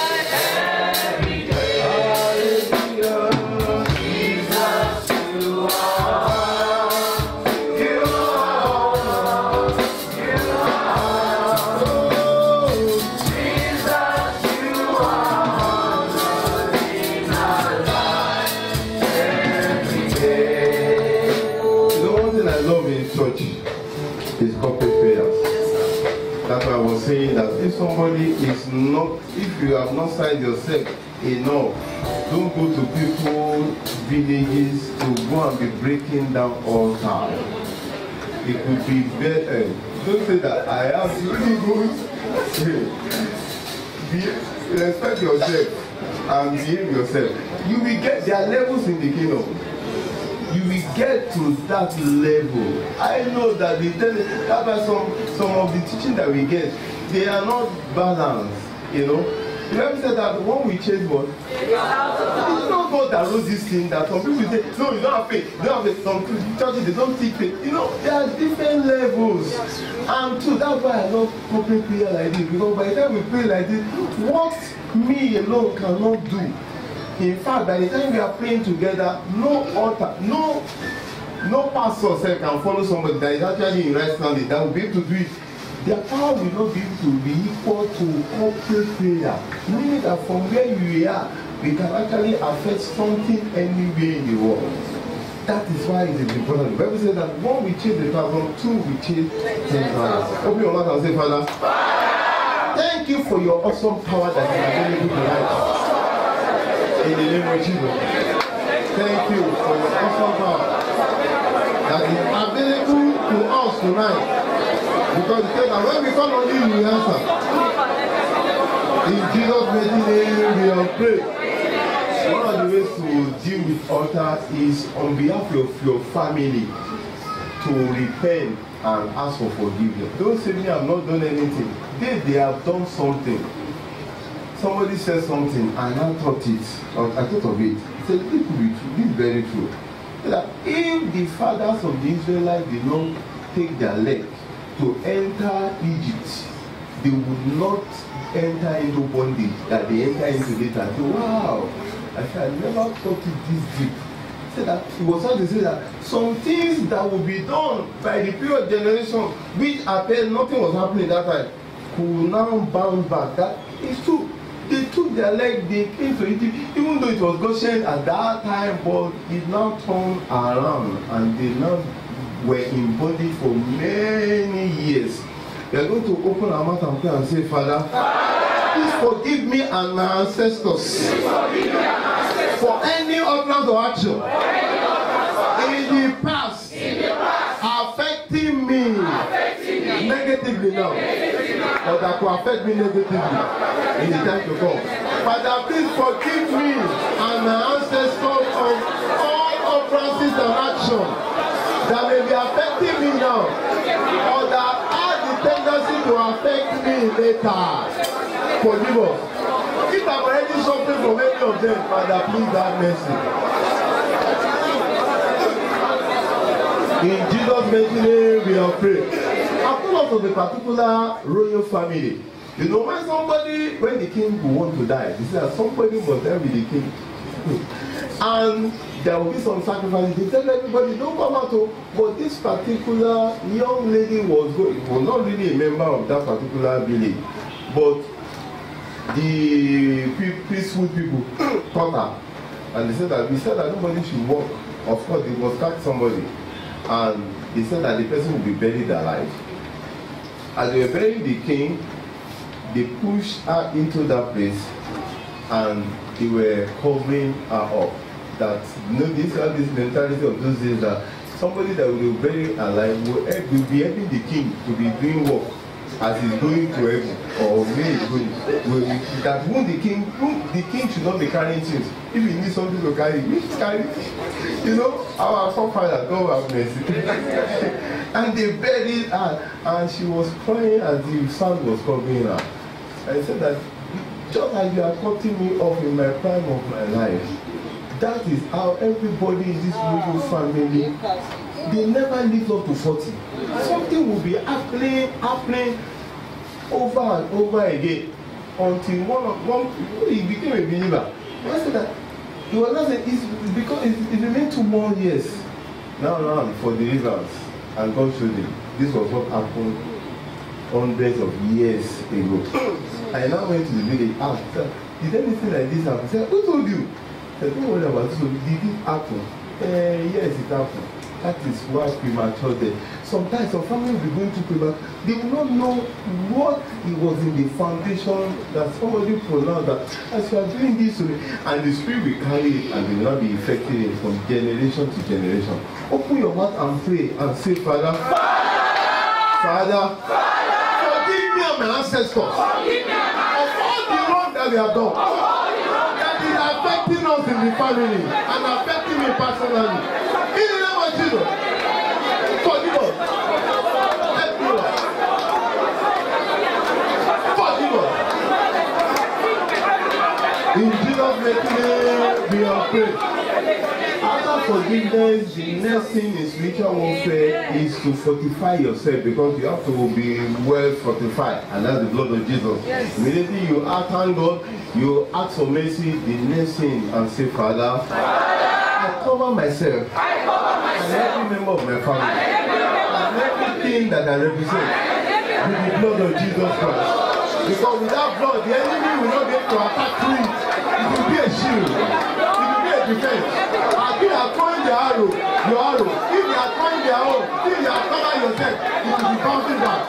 Saying that if somebody is not, if you have not signed yourself enough, don't go to people's villages to go and be breaking down altars. It could be better. Don't say that I have to really go. Respect yourself and behave yourself. You will get their levels in the kingdom. You will get to that level. I know that that's why some of the teaching that we get, they are not balanced, you know. You ever said that when we change God, it's not God that wrote this thing that some people say, no, you don't have faith. You don't have faith. Some churches, they don't teach faith. You know, there are different levels. And too, that's why I love corporate prayer like this. Because by the time we pray like this, what me alone cannot do. In fact, by the time we are praying together, no altar, no pastor can follow somebody that is actually in right standing that will be able to do it. Their power will not be able to be equal to corporate prayer. Meaning that from where you are, we can actually affect something anywhere in the world. That is why it is important. The Bible says that one we change the problem, two we change 10,000. Open your mouth and say, Father, thank you for your awesome power that is available tonight. In the name of Jesus. Thank you for your awesome power that is available to us tonight. Because it says that when we call on you, we answer. In Jesus' mighty name, we have prayed. One of the ways to deal with altar is on behalf of your family to repent and ask for forgiveness. Don't say me, I have not done anything. They have done something. Somebody said something and I thought of it. He said, this could be true. This is very true. That if the fathers of the Israelites did not take their leg to enter Egypt, they would not enter into bondage that they enter into later. So, wow, I said, I never thought it this deep. He said that he was trying to say that some things that would be done by the previous generation, which appeared nothing was happening that time, could now bounce back. That is true. They took their leg, they came to Egypt, even though it was Goshen at that time, but it now turned around and they now were in bondage for many years. We are going to open our mouth and pray and say, Father, please forgive me and my ancestors for any utterance or action in the past affecting me negatively now. Or that could affect me negatively in the time to come. Father, please forgive me and my foundation that may be affecting me now, or that has the tendency to affect me later. Forgive us. If I'm already suffering from any of them, Father, please have mercy. In Jesus' mighty name we have prayed. I'm full of a particular royal family. You know, when the king will want to die, they say that somebody must die with the king. And there will be some sacrifices. They tell everybody, don't come out. But this particular young lady was not really a member of that particular village. But the peaceful people caught her. And they said that nobody should walk. Of course, they must catch somebody. And they said that the person will be buried alive. As they were burying the king, they pushed her into that place and they were covering her up. That this mentality of those days that somebody that will be buried alive will be helping the king to be doing work as he's going to heaven, or may he's going. That the king should not be carrying things. If he needs something to carry, he should carry. You know, our forefather, God have mercy. And they buried her, and she was crying as the sun was covering her. And he said that just as you are cutting me off in my prime of my life, that is how everybody in this little family, they never live up to 40. Something will be happening over and over again until one he became a believer. I said that he was not saying it's because it remained 2 more years now for deliverance, and God showed him this was what happened hundreds of years ago. I now went to the village, asked, did anything like this happen? I said, who told you? I said, don't worry about it. So did it happen? Yes, it happened. That is why premature death. Sometimes some family will be going to premature. They will not know what it was in the foundation that somebody pronounced that as you are doing this, and the spirit will carry it and will not be effective from generation to generation. Open your mouth and pray and say, Father, forgive me and my ancestors of all the wrong that we have done. That is affecting us in the family and affecting me personally. In the name of Jesus, forgive us. Help me, Lord. Forgive us. In Jesus' name, we are praying. After forgiveness, the next thing in spiritual warfare is to fortify yourself, because you have to be well fortified, and that's the blood of Jesus. Yes. Immediately you thank God, you ask for mercy, the next thing, and say, Father, I cover myself and every member of my family and everything that I represent with the blood of Jesus Christ. Because without blood, the enemy will not be able to attack you. It will be a shield. It will be a defense. As you are throwing the arrow, your arrow, if you are throwing their own, if you are covering yourself, it will be bouncing back.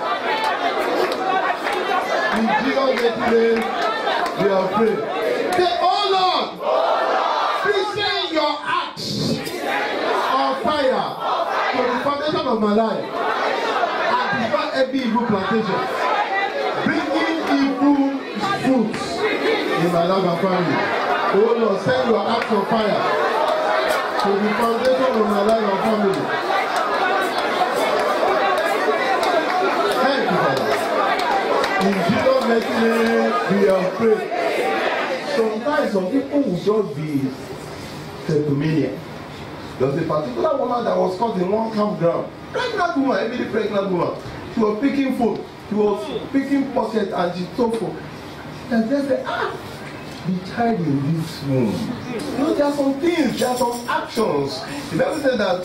In Jesus' name, we are praying. Say, oh Lord, please send your axe of fire to the foundation of my life and destroy every evil plantation, bringing evil fruits in my life and family. Oh Lord, send your axe of fire to the foundation of my life and family. Thank you, Father. In Jesus' name, we are praying. Sometimes some people will just be kleptomania. There was a particular woman that was caught in one campground. Pregnant woman, a really pregnant woman. She was picking food. She was picking pocket and she took food. And they said, the child in this womb. You know, there are some things, there are some actions. The Bible said that,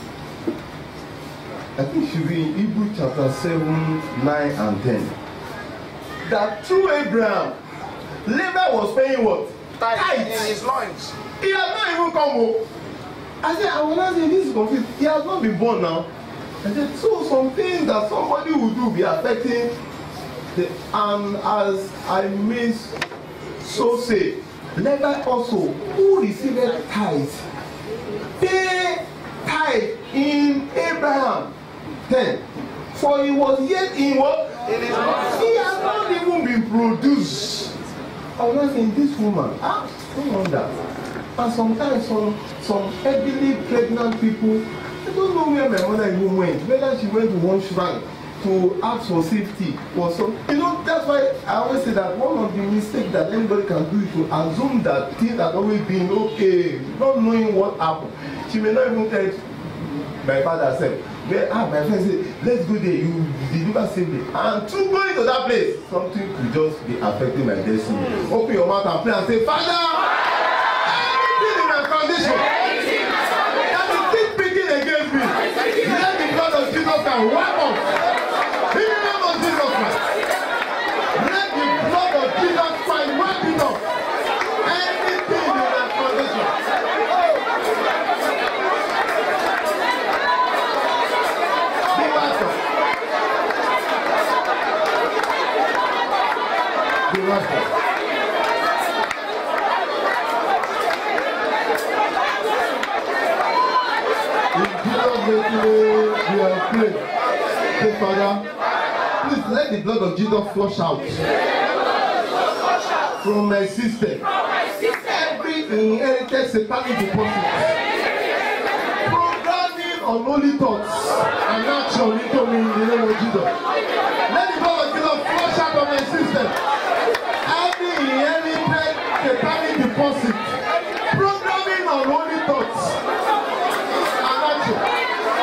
I think it should be in Hebrews chapter 7, 9 and 10. That through Abraham, Laban was paying what? Tithe in his loins. He has not even come home. I said, I will not say this is confused. He has not been born now. I said, so some things that somebody will do be affecting the, and as I may so say, Laban also, who received tithe, pay tithe in Abraham 10. For he was yet in what? In his life. He has not even been produced. I was in this woman. No wonder. And sometimes some heavily pregnant people I don't know where my mother even went. Whether she went to one shrine to ask for safety or so. You know, that's why I always say that one of the mistakes that anybody can do is to assume that things had always been okay, not knowing what happened. She may not even tell my father said, my friend said, let's go there, you deliver safely. And through going to that place, something could just be affecting my destiny. Open your mouth and pray and say, Father, anything in my foundation that is still speaking against me, let the blood of Jesus can wipe off. In the name of Jesus Christ, let the blood of Jesus Christ wipe it off. Anything in my foundation. We are praying. Say, Father, please let the blood of Jesus flush out from my system every inherited satanic deposit, programming unholy thoughts and action into me in the name of Jesus. Let the blood of Jesus flush out of my system every inherited satanic deposit, programming unholy thoughts and action.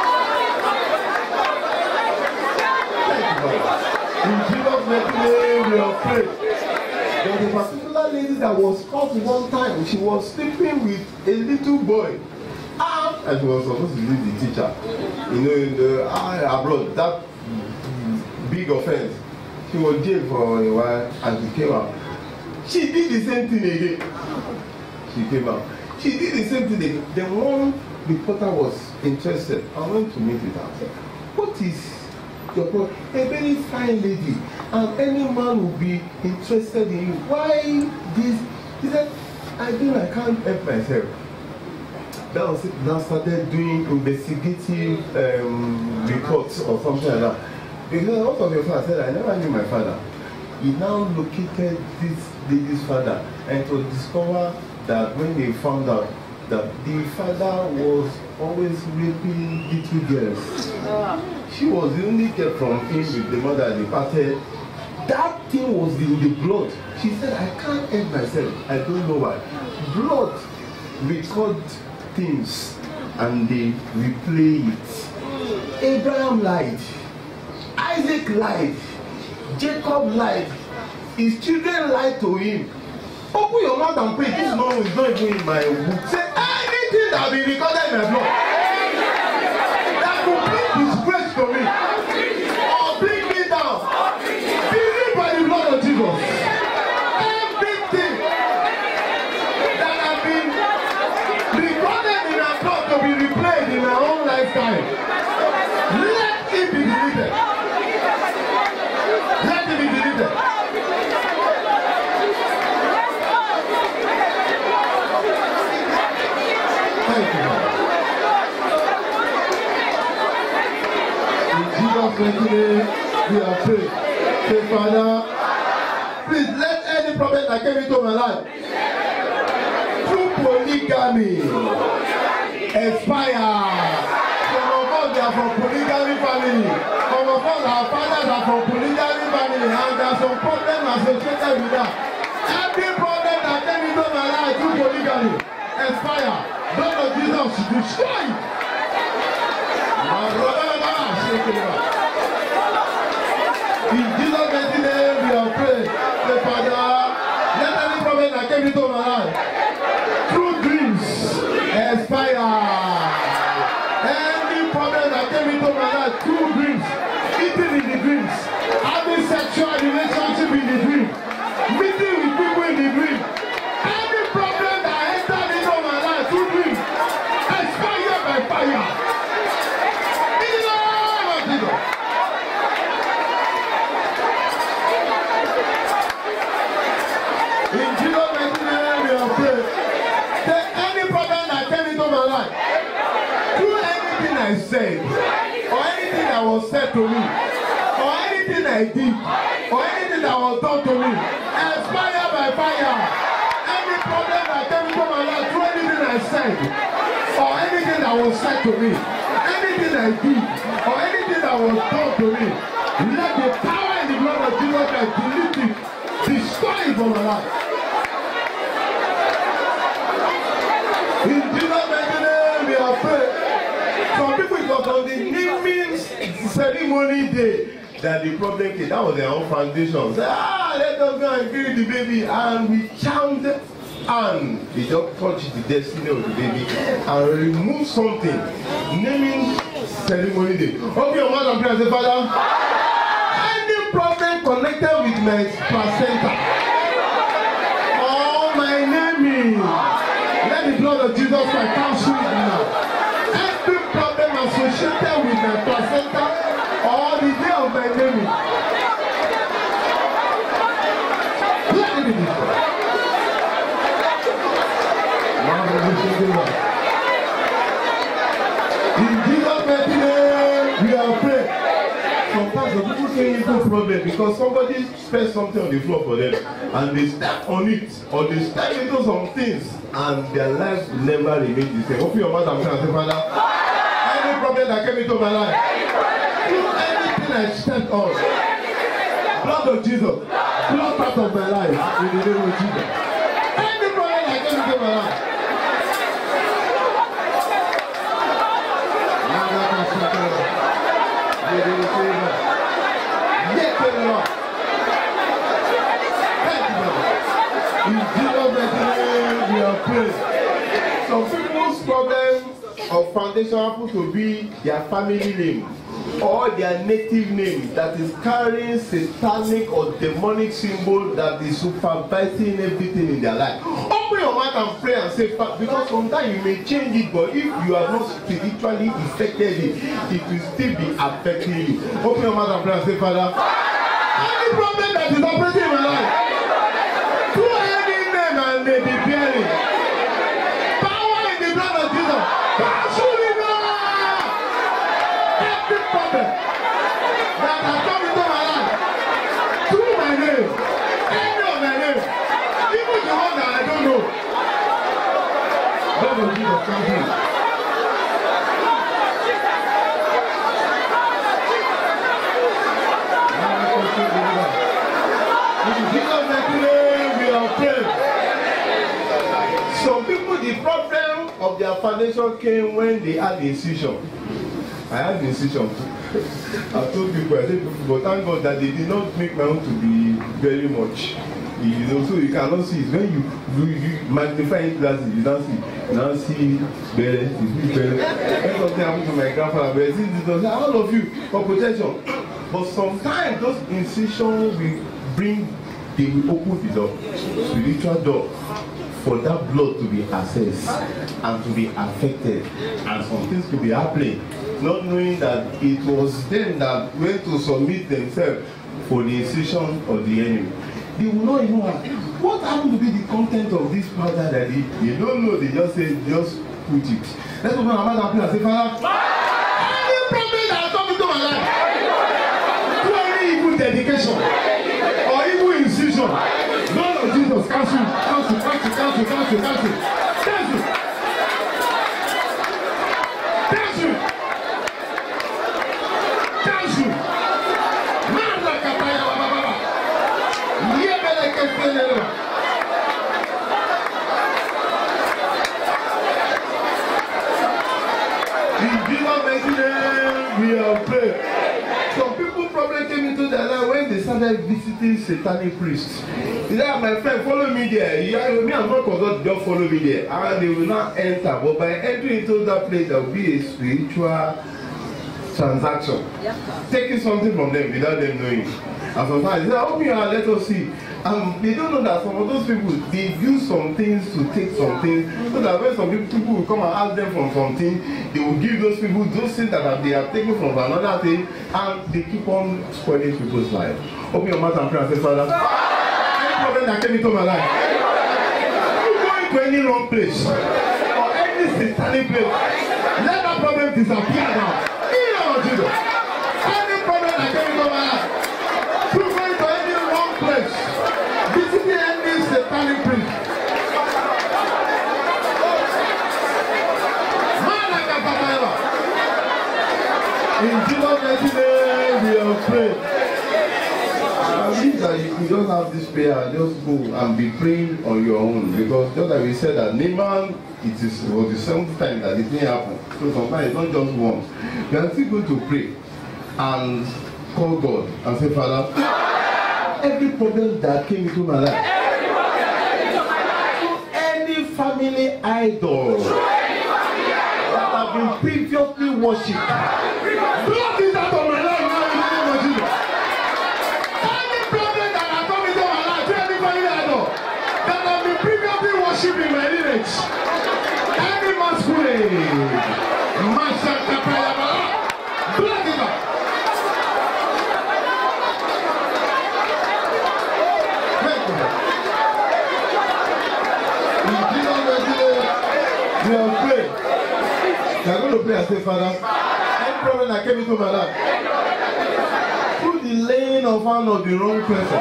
In Jesus' name we are praying. There was a particular lady that was caught one time. She was sleeping with a little boy. And she was supposed to be the teacher. You know, in the abroad, that big offense. She was jailed for a while and she came out. She did the same thing again. She came out. She did the same thing again. The one reporter was interested. I went to meet with her. I said, what is your problem? A very fine lady, and any man will be interested in you. Why this? He said, I can't help myself. That was it. Now started doing investigative reports or something like that. Because what of your father? I said, I never knew my father. He now located this lady's father, and to discover that when they found out that the father was always raping little girls. She was the only girl from him with the mother that departed. That thing was in the blood. She said, I can't help myself. I don't know why. Blood record things and they replay it. Abraham lied. Isaac lied. Jacob lied. His children lied to him. Open your mouth and pray. This man is not even in my book. Say anything that will be recorded in my blood that will bring disgrace to me or bring me down. Believe by the blood of Jesus. Everything that has been recorded in our blood to be replayed in our own lifetime, let it be deleted. Let it be deleted. We are praying. Say, Father, please let any problem that came into my life through polygamy expire. Some of us they are from polygamy family. Some of us our fathers are from polygamy family, and there are some problems associated with that. Every problem that came into my life through polygamy expire. Blood of Jesus should destroy it. In Jesus' mighty name we are praying. Say, Father, let any problem that came into my life through dreams expire. Any problem that came into my life through dreams, eating in the dreams, having sexual relationship in the dream, meeting with people in the dream, any problem that entered into my life through dreams expire by fire. In the name of Jesus. In Jesus' mighty name we are praying. Say any problem that came into my life through anything I said or anything that was said to me or anything I did or anything that was done to me expire by fire. Any problem that came into my life through anything I said or anything that was said to me, anything I do or anything that was done to me, let the power in the blood of Jesus Christ delete it, destroy it from my life. In Jesus' mighty name, we are praying. Some people, it was on the naming ceremony day that the problem came. That was their own foundation. Say, let us go and bury the baby. And we chanted, and they just touched the destiny of the baby and remove something. Naming ceremony day. Open your mouth and pray and say, Father, any problem connected with my placenta or my naming, let the blood of Jesus Christ cancel it now. Every problem associated with my placenta or the day of my naming, let it be destroyed. In Jesus' mighty name, we are praying. Sometimes the people say it's no problem because somebody spent something on the floor for them and they step on it or they step into some things and their lives will never remain the same. Open your mouth and say, Father, any problem that came into my life, through anything I stepped on, blood of Jesus, blood out of my life in the name of Jesus. Any problem that came into my life. In Jesus' name, we are praying. Some people's problem of foundation happen to be their family name or their native name that is carrying satanic or demonic symbol that is supervising everything in their life. Open your mouth and pray and say, because sometimes you may change it, but if you have not spiritually affected it, it will still be affecting you. Open your mouth and pray and say, Father, any problem that is operating in my life, through any name and may be bearing, power in the blood of Jesus, cancel it now. Every problem that has come into my life, through my name, any of my name, even the one that I don't know, blood of Jesus, cancel it. Some people, the problem of their foundation came when they had the incision. I had the incision too. I told people, but thank God that they did not make my own to be very much. You know, so you cannot see it. When you magnify it glasses, you don't see. You don't see better. You see better. When something happened to my grandfather, but I all of you for protection. But sometimes those incisions will bring, they will open the door, spiritual door, for that blood to be accessed and to be affected, and some things to be happening, not knowing that it was them that went to submit themselves for the incision of the enemy. They will not even ask, what happened to be the content of this powder that they don't know, they just say, just put it. Let's open our mouth and pray and say, Father, any problem that has come into my life, through any evil dedication or evil incision, Lord of Jesus, cancel, cancel, cancel, cancel, cancel, cancel, cancel, cancel, cancel. Manda kataya baba baba. Yebele kefelelo. In Jesus' mighty name, we are praying. Some people probably came into their life when they started visiting satanic priests. They said, my friend, follow me there. Me and my God, just follow me there. And they will not enter. But by entering into that place, there will be a spiritual transaction. Taking something from them without them knowing. And sometimes they say, open your hand, let us see. And they don't know that some of those people, they use some things to take some things. So that when some people will come and ask them for something, they will give those people those things that they have taken from another thing, and they keep on spoiling people's lives. Open your mouth and pray and say, Father, any problem that came into my life, you go into any wrong place, or any satanic place, let that problem disappear now. In the name of Jesus. Any problem that came into my life, you go into any wrong place, visiting any satanic priest. In Jesus' mighty name, we are praying. I believe that you don't have this prayer, just go and be praying on your own. Because just like we said that Naaman, it was the seventh time that it didn't happen. So sometimes it's not just once. You are still going to pray and call God and say, Father, every problem that came into my life, any family idol that have been previously worshipped, block it out of my life now in the name of Jesus. Any problem that has come into my life, any family idol that have been previously worshipped in my lineage, any masquerade, block it out. We are praying. We are going to pray and say, Father, any problem that came into my life, through the laying of hand of the wrong person.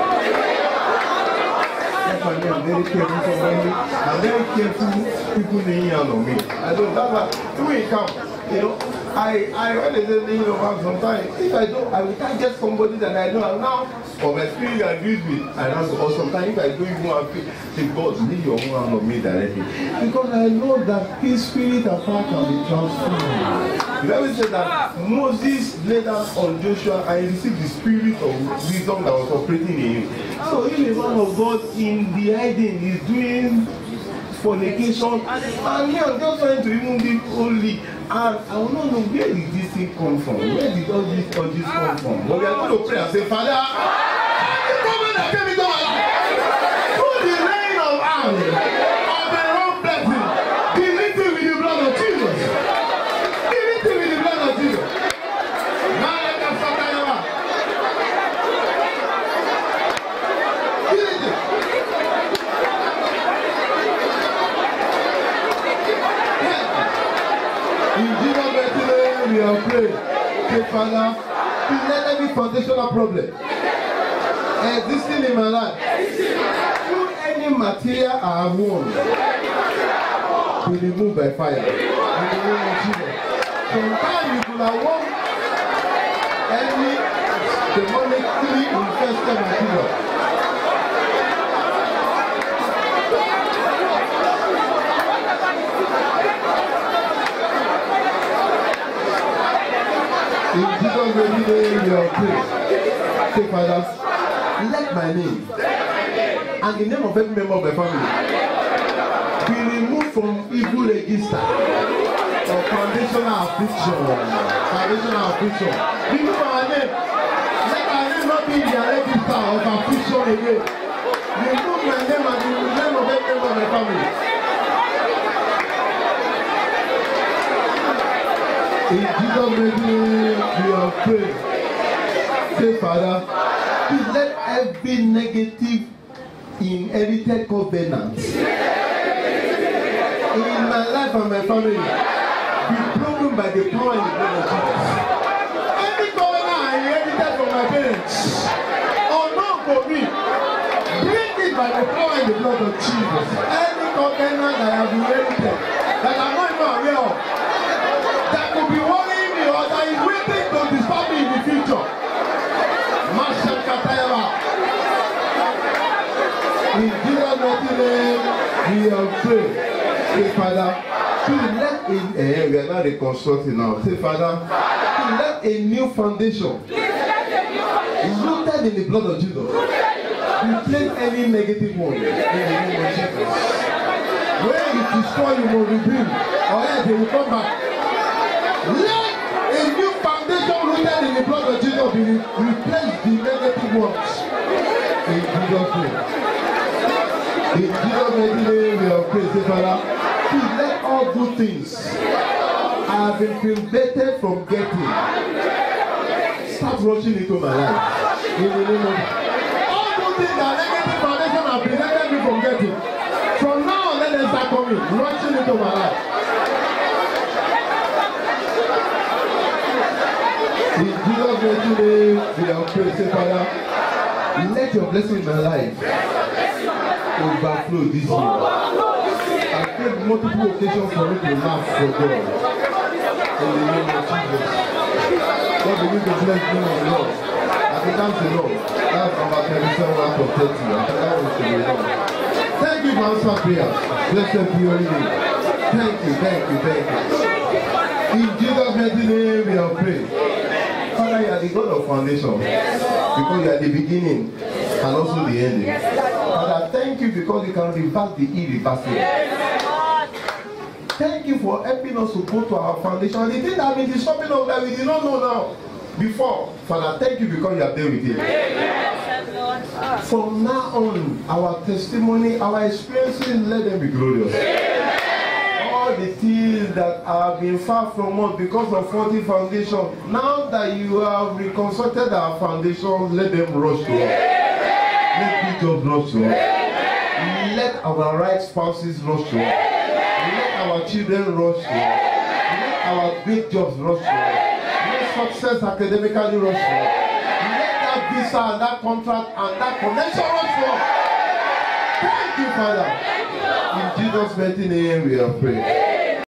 Yes, I'm very careful somebody. I'm very careful people laying hand on me. I don't, that's why, when it comes, you know, I when they say laying of hand sometimes, if I don't, I will can't get somebody that I know, and now, or my spirit agrees with, and also, or sometimes if I don't even have faith, say, God, lay your own hand on me directly. Because I know that his spirit and power can be transformed. The Bible said that Moses laid hands on Joshua and he received the spirit of wisdom that was operating in him. So if a man of God in the hiding is doing fornication, and me, I'm just trying to even be holy, and I will not know where did this thing come from, where did all these urges come from. But we are going to pray and say, Father, the problem that came into my life, through the rain of hands of the wrong blessing, delete it with the blood of Jesus. Delete it with the blood of Jesus. Delete it. In Jesus' name, we are praying. Say, Father, please let every foundational problem existing in my life, through any material I have won, be removed by fire. In the name of Jesus. Sometimes you could have won any demonically infested material. In Jesus' name, we are praying. Say, Father, let my name and the name of every member of my family be removed from evil register of foundational affliction. Foundational affliction. Remove our name. Let our name not be in the register of affliction again. Remove my name and the name of every member of my family. In Jesus' name, we are praying. Say, Father, please let every negative inherited covenant in my life and my family be broken by the power in the blood of Jesus. Any covenant I inherited from my parents, or not for me, break it by the power in the blood of Jesus. Any covenant I have inherited that I'm not even aware of, that could be worrying me or that is waiting to disturb me in the future. In Jesus' mighty name, we are praying. Say, Father, please let we are not reconstructing now. Say, Father, please let a new foundation rooted in the blood of Jesus replace any negative one in the name of Jesus. Where it is destroyed, you will rebuild, or else they will come back. Let a new foundation rooted in the blood of Jesus be replace the negative ones. In Jesus' name. In Jesus' name, we are praying. Say, Father, please let all good things I have been prevented from getting start rushing into my life. In the name of all good things that negative foundation have prevented me from getting, from now on, let them start coming, rushing into my life. In Jesus' name, we are praying. Say, Father, let your blessing in my life overflow this year. I prayed multiple occasions for me to laugh for God. In the name of Jesus. begin to bless the name of the Lord. I began to know. That's number 27 out of 30. That was the result. Thank you for answering prayers. Blessed be your name. Thank you. In Jesus' mighty name we have prayed. Father, you are the God of foundation. Because you are the beginning and also the ending. Father, thank you because you can reverse the irreversible. Thank you for helping us to go to our foundation. The thing that has been disturbing us that we did not know now before. Father, thank you because you are there with it. From now on, our testimony, our experiences, let them be glorious. All the things that have been far from us because of faulty foundation, now that you have reconstructed our foundation, let them rush to us. Let good jobs rush to us. Let our right spouses rush to us. Let our children rush to us. Let our great jobs rush to us. Let success academically rush to us. Let that visa and that contract and that connection rush to us. Thank you, Father. In Jesus' mighty name we have prayed.